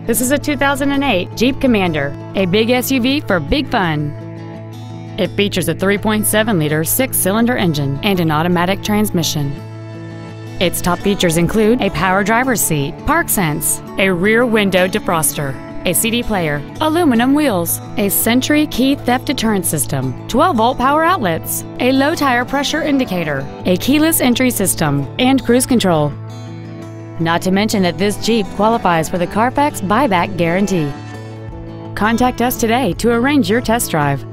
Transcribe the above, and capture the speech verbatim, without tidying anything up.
This is a two thousand eight Jeep Commander, a big S U V for big fun. It features a three point seven liter six-cylinder engine and an automatic transmission. Its top features include a power driver's seat, park sense, a rear window defroster, a C D player, aluminum wheels, a Sentry key theft deterrent system, twelve volt power outlets, a low tire pressure indicator, a keyless entry system, and cruise control. Not to mention that this Jeep qualifies for the Carfax buyback guarantee. Contact us today to arrange your test drive.